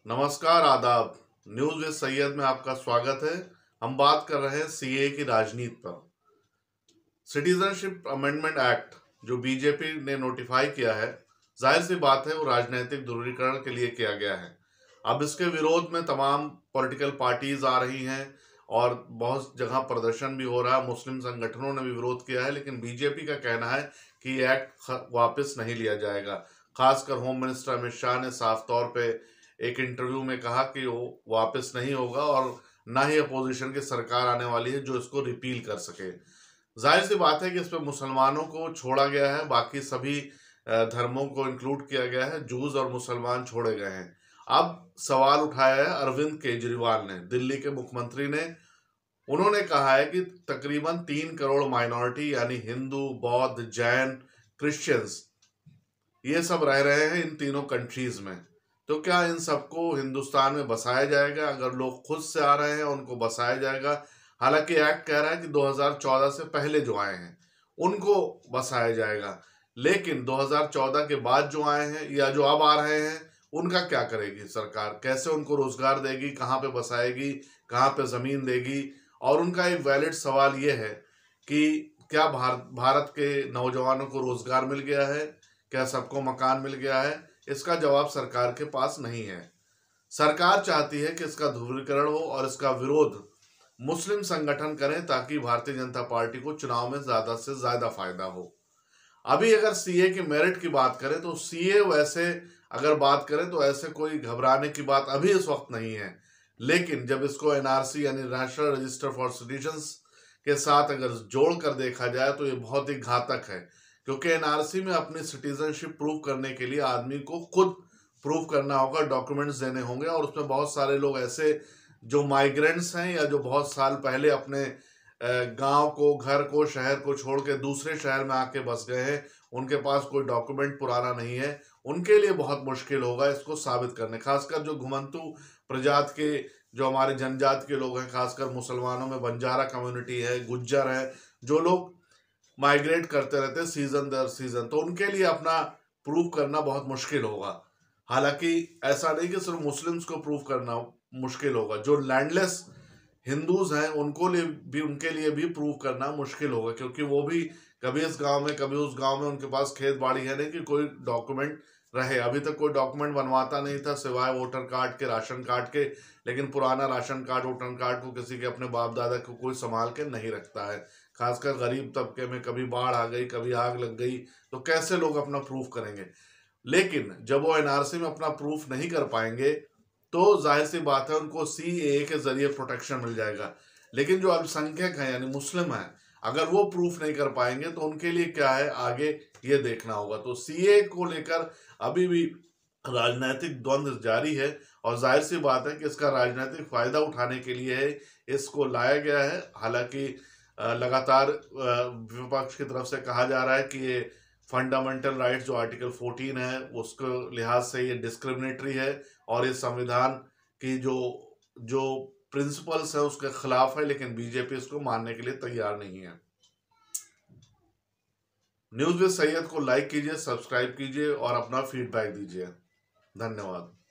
नमस्कार, आदाब। News with Syed में आपका स्वागत है। हम बात कर रहे हैं सीए की राजनीति पर। सिटीजनशिप अमेंडमेंट एक्ट जो बीजेपी ने नोटिफाई किया है, जाहिर सी बात है वो राजनीतिक ध्रुवीकरण के लिए किया गया है। अब इसके विरोध में तमाम पॉलिटिकल पार्टीज आ रही हैं और बहुत जगह प्रदर्शन भी हो रहा है। मुस्लिम संगठनों ने भी विरोध किया है, लेकिन बीजेपी का कहना है कि ये एक्ट वापस नहीं लिया जाएगा। खासकर होम मिनिस्टर अमित शाह ने साफ तौर पे एक इंटरव्यू में कहा कि वो वापस नहीं होगा और ना ही अपोजिशन की सरकार आने वाली है जो इसको रिपील कर सके। जाहिर सी बात है कि इसमें मुसलमानों को छोड़ा गया है, बाकी सभी धर्मों को इंक्लूड किया गया है, जूस और मुसलमान छोड़े गए हैं। अब सवाल उठाया है अरविंद केजरीवाल ने, दिल्ली के मुख्यमंत्री ने। उन्होंने कहा है कि तकरीबन 3 करोड़ माइनॉरिटी यानी हिंदू, बौद्ध, जैन, क्रिश्चियंस ये सब रह रहे हैं इन तीनों कंट्रीज में। तो क्या इन सबको हिंदुस्तान में बसाया जाएगा? अगर लोग खुद से आ रहे हैं उनको बसाया जाएगा। हालांकि एक्ट कह रहा है कि 2014 से पहले जो आए हैं उनको बसाया जाएगा, लेकिन 2014 के बाद जो आए हैं या जो अब आ रहे हैं उनका क्या करेगी सरकार? कैसे उनको रोजगार देगी? कहाँ पे बसाएगी? कहाँ पे जमीन देगी? और उनका एक वैलिड सवाल ये है कि क्या भारत के नौजवानों को रोजगार मिल गया है? क्या सबको मकान मिल गया है? इसका जवाब सरकार के पास नहीं है। सरकार चाहती है कि इसका ध्रुवीकरण हो और इसका विरोध मुस्लिम संगठन करें ताकि भारतीय जनता पार्टी को चुनाव में ज्यादा से ज्यादा फायदा हो। अभी अगर सीए की मेरिट की बात करें तो सीए वैसे अगर बात करें तो ऐसे कोई घबराने की बात अभी इस वक्त नहीं है, लेकिन जब इसको एनआरसी यानी नेशनल रजिस्टर फॉर सिटीजन्स के साथ अगर जोड़ कर देखा जाए तो ये बहुत ही घातक है, क्योंकि एनआरसी में अपनी सिटीजनशिप प्रूव करने के लिए आदमी को खुद प्रूव करना होगा, डॉक्यूमेंट्स देने होंगे। और उसमें बहुत सारे लोग ऐसे जो माइग्रेंट्स हैं या जो बहुत साल पहले अपने गांव को, घर को, शहर को छोड़ के दूसरे शहर में आके बस गए हैं, उनके पास कोई डॉक्यूमेंट पुराना नहीं है, उनके लिए बहुत मुश्किल होगा इसको साबित करने। खासकर जो घुमंतू प्रजात के, जो हमारे जनजाति के लोग हैं, खासकर मुसलमानों में बंजारा कम्युनिटी है, गुज्जर है, जो लोग माइग्रेट करते रहते हैं सीजन दर सीजन, तो उनके लिए अपना प्रूव करना बहुत मुश्किल होगा। हालांकि ऐसा नहीं कि सिर्फ मुस्लिम्स को प्रूव करना मुश्किल होगा, जो लैंडलेस हिंदूज हैं उनके लिए भी प्रूव करना मुश्किल होगा, क्योंकि वो भी कभी इस गांव में कभी उस गांव में, उनके पास खेत बाड़ी है नहीं कि कोई डॉक्यूमेंट रहे। अभी तक कोई डॉक्यूमेंट बनवाता नहीं था सिवाय वोटर कार्ड के, राशन कार्ड के, लेकिन पुराना राशन कार्ड, वोटर कार्ड को किसी के अपने बाप दादा को कोई संभाल के नहीं रखता है। खासकर गरीब तबके में कभी बाढ़ आ गई, कभी आग लग गई, तो कैसे लोग अपना प्रूफ करेंगे? लेकिन जब वो एनआरसी में अपना प्रूफ नहीं कर पाएंगे तो जाहिर सी बात है उनको सीएए के जरिए प्रोटेक्शन मिल जाएगा। लेकिन जो अल्पसंख्यक हैं यानी मुस्लिम हैं, अगर वो प्रूफ नहीं कर पाएंगे तो उनके लिए क्या है आगे ये देखना होगा। तो सीए को लेकर अभी भी राजनीतिक द्वंद्व जारी है और जाहिर सी बात है कि इसका राजनीतिक फायदा उठाने के लिए इसको लाया गया है। हालांकि लगातार विपक्ष की तरफ से कहा जा रहा है कि ये फंडामेंटल राइट्स जो आर्टिकल 14 है उसके लिहाज से ये डिस्क्रिमिनेटरी है और ये संविधान की जो जो प्रिंसिपल्स है उसके खिलाफ है, लेकिन बीजेपी इसको मानने के लिए तैयार नहीं है। न्यूज विद सैयद को लाइक कीजिए, सब्सक्राइब कीजिए और अपना फीडबैक दीजिए। धन्यवाद।